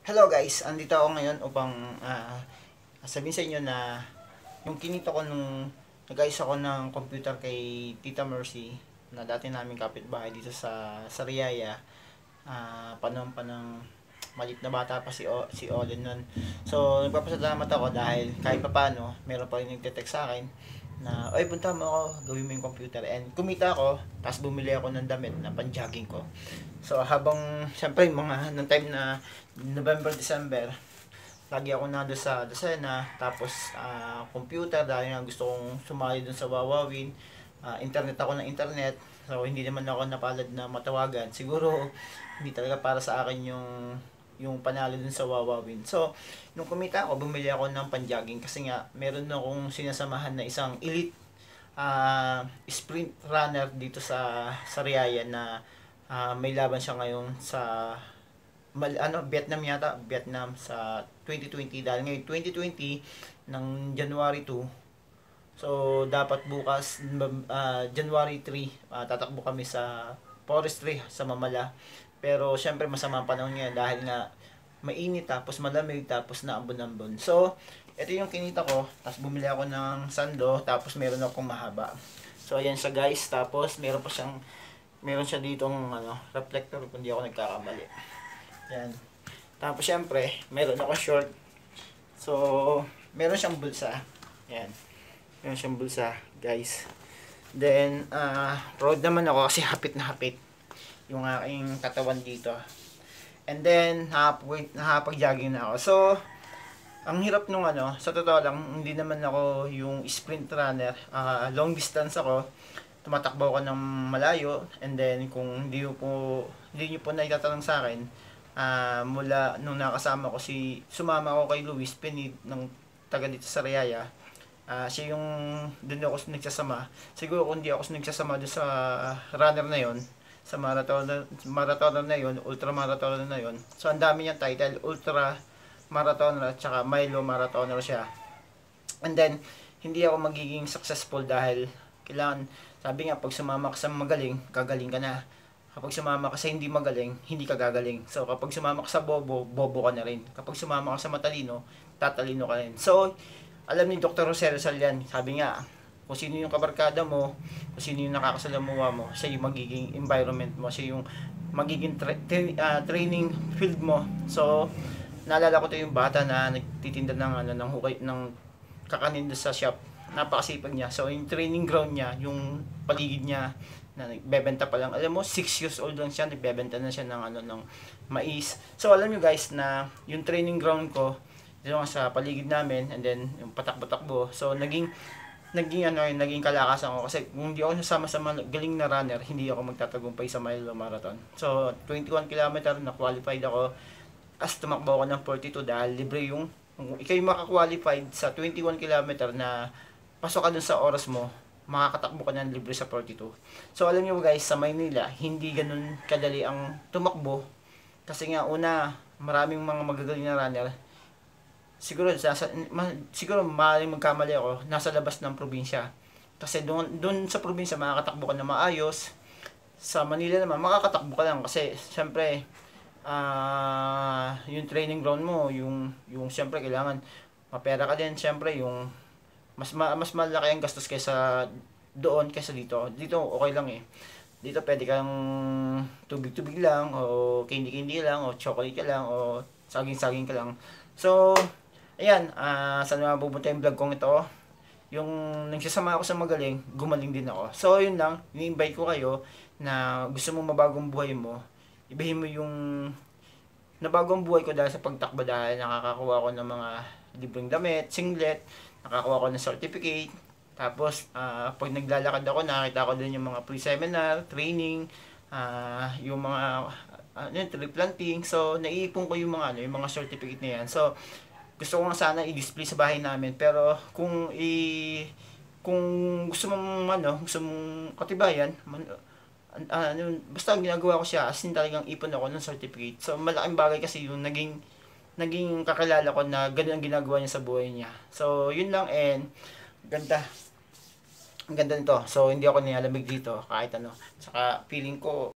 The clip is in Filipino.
Hello guys, andito ako ngayon upang sabihin sa inyo na yung kinita ko nung nag-ayos ako ng computer kay Tita Mercy na dati namin kapitbahay dito sa Riyaya. Panahon pa ng maliit na bata pa si Olin nun. So nagpapasalamat ako dahil kahit pa paano meron pa rin nagte-text sa akin na oy punta mo ako, gawin mo yung computer, and kumita ako, tapos bumili ako ng damit na pang-jogging ko. So habang syempre mga nung time na November, December, lagi ako nando sa Dasena, tapos computer dahil nga gusto kong sumali dun sa Wawawin. Internet ako ng internet, so hindi naman ako napalad na matawagan. Siguro hindi talaga para sa akin yung panalo dun sa Wawawin. So nung kumita ako, bumili ako ng panjogging kasi nga meron akong sinasamahan na isang elite sprint runner dito sa Riyaya na may laban siya ngayon sa Vietnam yata, Vietnam sa 2020, dahil ngayon 2020 ng January 2. So dapat bukas January 3, tatakbo kami sa forestry sa Mamala. Pero syempre masama ang panahon ngayon dahil nga mainit, tapos malamig, tapos naambon-ambon. So ito yung kinita ko, tapos bumili ako ng sando, tapos meron akong mahaba. So ayan siya guys, tapos meron siya ditong reflector kung di ako nagkakamali. Yan. Tapos syempre, meron ako short. So, meron siyang bulsa. Yan. Meron siyang bulsa, guys. Then, proud naman ako kasi hapit na hapit yung aking katawan dito. And then, nakapag-jogging na ako. So, ang hirap nung sa totoo lang, hindi naman ako yung sprint runner. Long distance ako. Tumatakbo ako ng malayo, and then kung hindi niyo po naitatanong sa akin, mula nung nakasama ko sumama ako kay Luis Pinid ng taga dito sa Riyaya. Siya yung doon ako nagsasama. Siguro kung hindi ako nagsasama doon sa runner na yon, sa marathoner na yon, ultra marathoner na yon. So ang dami niyang title, ultra marathoner at saka milo marathoner siya. And then hindi ako magiging successful dahil kailangan, sabi nga, pag sumama ka sa magaling, gagaling ka na. Kapag sumama ka sa hindi magaling, hindi ka gagaling. So kapag sumama ka sa bobo, bobo ka na rin. Kapag sumama ka sa matalino, tatalino ka rin. So alam ni Dr. Jose Rizal yan, sabi nga, kung sino yung kabarkada mo, kung sino yung nakakasalamuha mo, siya yung magiging environment mo, siya yung magiging training field mo. So naalala ko to yung bata na nagtitinda ng hukay ng kakanin sa shop. Napakasipag niya. So yung training ground niya, yung paligid niya na nagbebenta pa lang. Alam mo, 6 years old lang siya, nagbebenta na siya ng mais. So alam niyo guys na yung training ground ko dito sa paligid namin, and then yung patakbo-takbo. So naging kalakasan ko kasi kung hindi ako nasama sa galing na runner, hindi ako magtatagumpay sa mile marathon. So 21 km na qualified ako. As tumakbo ako ng 42 dahil libre yung kung ikaw yung makakwalified sa 21 km na pasok ka dun sa oras mo, makakatakbo ka ng libre sa 42. So alam niyo guys, sa Maynila, hindi ganun kadali ang tumakbo. Kasi nga, una, maraming mga magagaling na runner. Siguro maaaring magkamali ako, nasa labas ng probinsya. Kasi doon sa probinsya, makakatakbo ka na maayos. Sa Manila naman, makakatakbo ka lang kasi, syempre, yung training ground mo, yung syempre, kailangan mapera ka din, syempre, yung mas malaki ang gastos kaysa doon kaysa dito. Dito okay lang eh. Dito pwede kang tubig-tubig lang, o candy lang, o chocolate ka lang, o saging-saging ka lang. So, ayan, saan mapupunta yung vlog kong ito? Yung nagsasama ako sa magaling, gumaling din ako. So, yun lang, ini-invite ko kayo na gusto mong mabagong buhay mo, ibahin mo yung nabagong buhay ko dahil sa pagtakbo, dahil nakakakuha ko ng mga libreng damit, singlet, nakakuha ko ng certificate. Tapos pag naglalakad ako, nakita ko din yung mga pre-seminar, training, yung mga tree planting. So naiipon ko yung mga certificate na yan. So gusto ko nga sana i-display sa bahay namin, pero kung gusto mong katibayan, basta ginagawa ko siya as in talagang ipon ako ng certificate. So malaking bagay kasi yung naging kakilala ko na ganun ang ginagawa niya sa buhay niya. So yun lang, and ganda. Ang ganda nito. So hindi ako nilalamig dito kahit ano. Saka feeling ko